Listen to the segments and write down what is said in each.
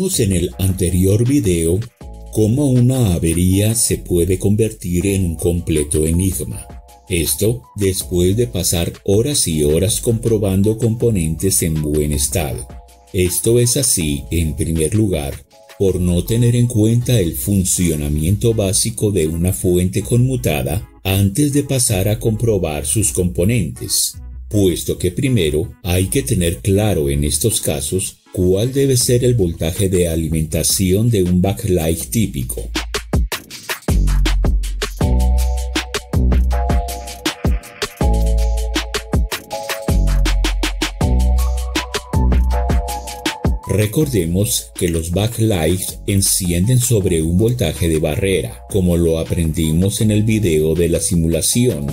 Vimos en el anterior video cómo una avería se puede convertir en un completo enigma. Esto después de pasar horas y horas comprobando componentes en buen estado. Esto es así, en primer lugar, por no tener en cuenta el funcionamiento básico de una fuente conmutada antes de pasar a comprobar sus componentes, puesto que primero hay que tener claro en estos casos cuál debe ser el voltaje de alimentación de un backlight típico. Recordemos que los backlights encienden sobre un voltaje de barrera, como lo aprendimos en el video de la simulación.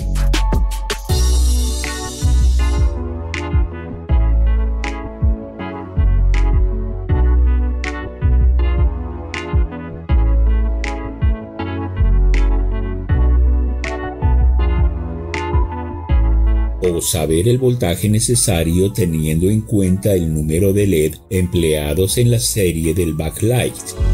O saber el voltaje necesario teniendo en cuenta el número de LED empleados en la serie del backlight.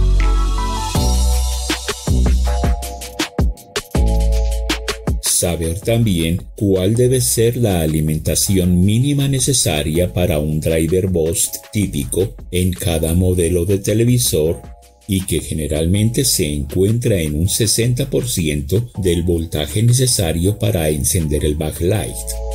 Saber también cuál debe ser la alimentación mínima necesaria para un driver boost típico en cada modelo de televisor y que generalmente se encuentra en un 60% del voltaje necesario para encender el backlight.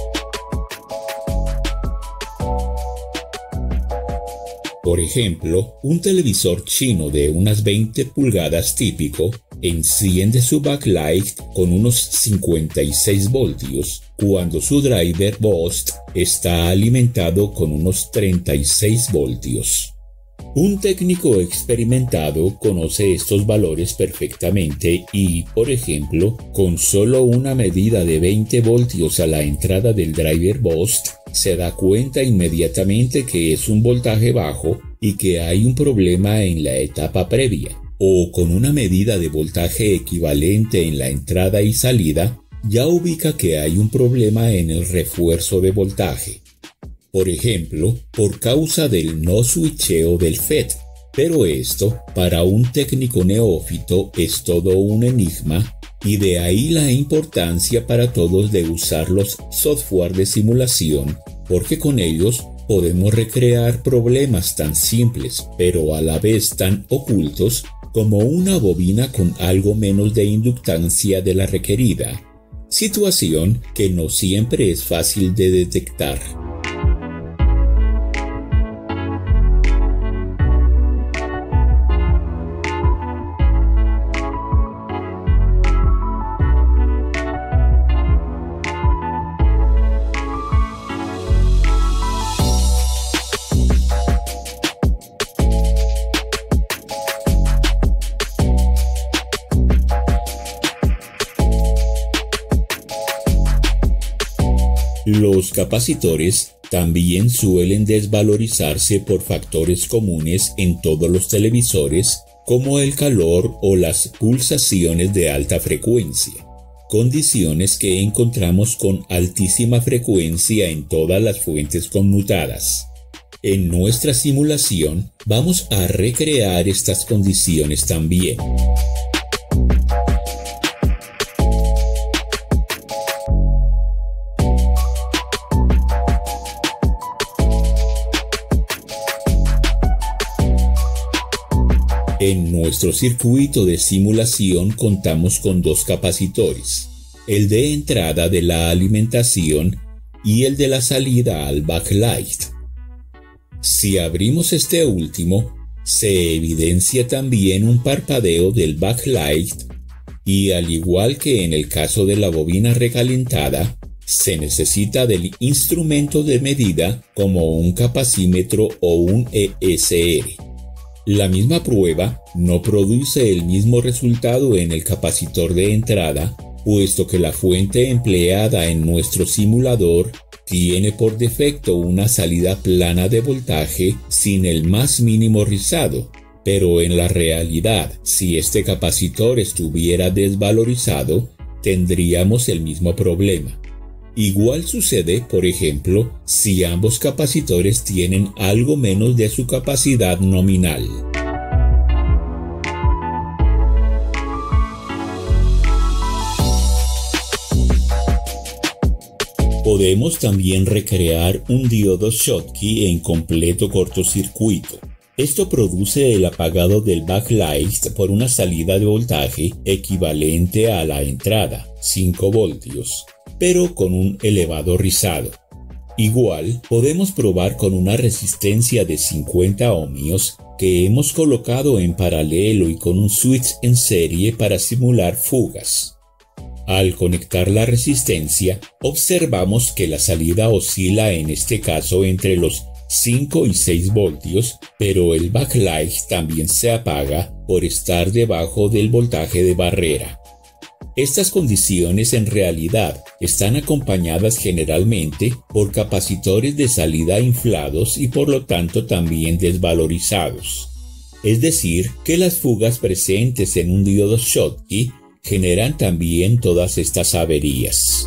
Por ejemplo, un televisor chino de unas 20 pulgadas típico enciende su backlight con unos 56 voltios, cuando su driver boost está alimentado con unos 36 voltios. Un técnico experimentado conoce estos valores perfectamente y, por ejemplo, con solo una medida de 20 voltios a la entrada del driver boost, se da cuenta inmediatamente que es un voltaje bajo y que hay un problema en la etapa previa, o con una medida de voltaje equivalente en la entrada y salida, ya ubica que hay un problema en el refuerzo de voltaje. Por ejemplo, por causa del no switcheo del FET, pero esto, para un técnico neófito, es todo un enigma, y de ahí la importancia para todos de usar los software de simulación, porque con ellos podemos recrear problemas tan simples, pero a la vez tan ocultos, como una bobina con algo menos de inductancia de la requerida, situación que no siempre es fácil de detectar. Los capacitores también suelen desvalorizarse por factores comunes en todos los televisores, como el calor o las pulsaciones de alta frecuencia, condiciones que encontramos con altísima frecuencia en todas las fuentes conmutadas. En nuestra simulación vamos a recrear estas condiciones también. En nuestro circuito de simulación contamos con dos capacitores, el de entrada de la alimentación y el de la salida al backlight. Si abrimos este último, se evidencia también un parpadeo del backlight y, al igual que en el caso de la bobina recalentada, se necesita del instrumento de medida como un capacímetro o un ESR. La misma prueba no produce el mismo resultado en el capacitor de entrada, puesto que la fuente empleada en nuestro simulador tiene por defecto una salida plana de voltaje sin el más mínimo rizado, pero en la realidad, si este capacitor estuviera desvalorizado, tendríamos el mismo problema. Igual sucede, por ejemplo, si ambos capacitores tienen algo menos de su capacidad nominal. Podemos también recrear un diodo Schottky en completo cortocircuito. Esto produce el apagado del backlight por una salida de voltaje equivalente a la entrada, 5 voltios, pero con un elevado rizado. Igual, podemos probar con una resistencia de 50 ohmios que hemos colocado en paralelo y con un switch en serie para simular fugas. Al conectar la resistencia, observamos que la salida oscila en este caso entre los 5 y 6 voltios, pero el backlight también se apaga por estar debajo del voltaje de barrera. Estas condiciones en realidad están acompañadas generalmente por capacitores de salida inflados y por lo tanto también desvalorizados. Es decir, que las fugas presentes en un diodo Schottky generan también todas estas averías.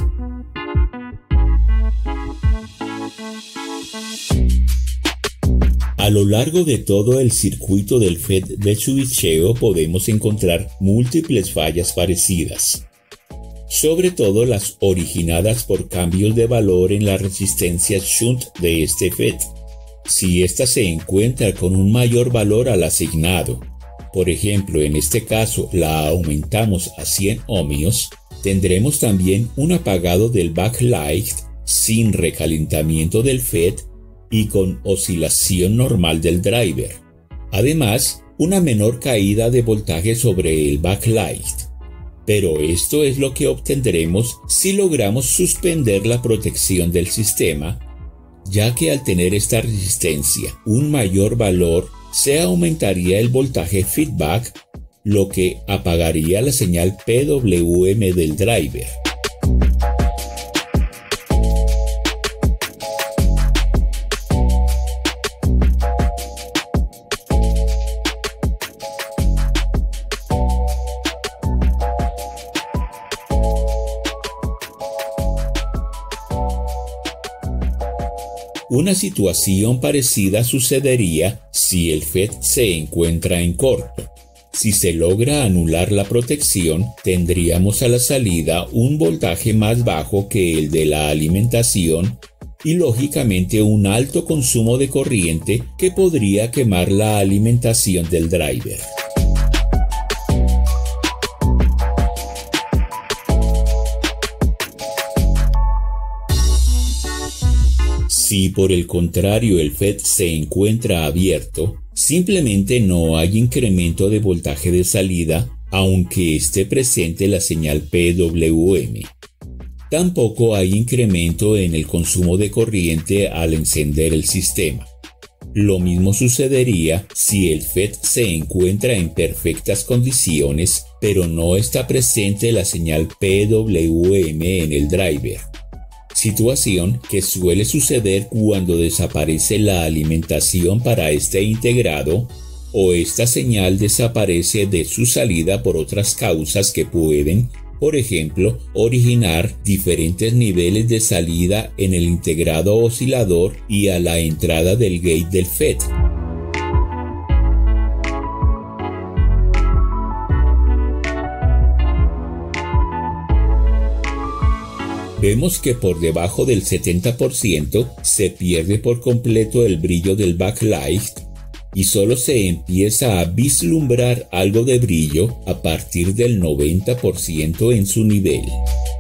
A lo largo de todo el circuito del FET de switcheo podemos encontrar múltiples fallas parecidas, sobre todo las originadas por cambios de valor en la resistencia shunt de este FET. Si ésta se encuentra con un mayor valor al asignado, por ejemplo, en este caso la aumentamos a 100 ohmios, tendremos también un apagado del backlight sin recalentamiento del FET y con oscilación normal del driver. Además, una menor caída de voltaje sobre el backlight. Pero esto es lo que obtendremos si logramos suspender la protección del sistema, ya que al tener esta resistencia un mayor valor, se aumentaría el voltaje feedback, lo que apagaría la señal PWM del driver. Una situación parecida sucedería si el FET se encuentra en corto. Si se logra anular la protección, tendríamos a la salida un voltaje más bajo que el de la alimentación y lógicamente un alto consumo de corriente que podría quemar la alimentación del driver. Si por el contrario el FET se encuentra abierto, simplemente no hay incremento de voltaje de salida aunque esté presente la señal PWM. Tampoco hay incremento en el consumo de corriente al encender el sistema. Lo mismo sucedería si el FET se encuentra en perfectas condiciones, pero no está presente la señal PWM en el driver. Situación que suele suceder cuando desaparece la alimentación para este integrado o esta señal desaparece de su salida por otras causas que pueden, por ejemplo, originar diferentes niveles de salida en el integrado oscilador y a la entrada del gate del FET. Vemos que por debajo del 70% se pierde por completo el brillo del backlight y solo se empieza a vislumbrar algo de brillo a partir del 90% en su nivel.